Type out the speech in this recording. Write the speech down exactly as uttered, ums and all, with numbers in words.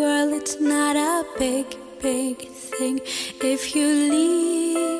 world, it's not a big, big thing if you leave.